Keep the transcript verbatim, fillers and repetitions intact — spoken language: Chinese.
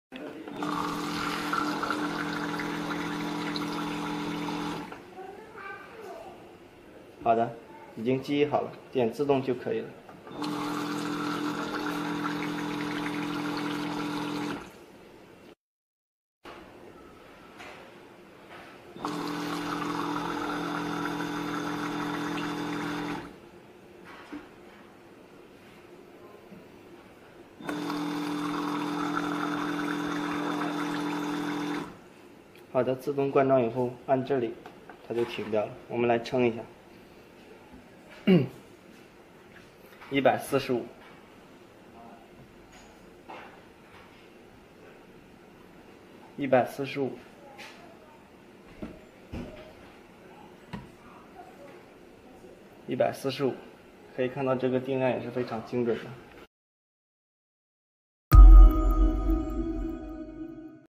好的，已经记忆好了，点自动就可以了。好的，自动灌装以后，按这里，它就停掉了。我们来称一下，一百四十五，一百四十五，一百四十五，可以看到这个定量也是非常精准的。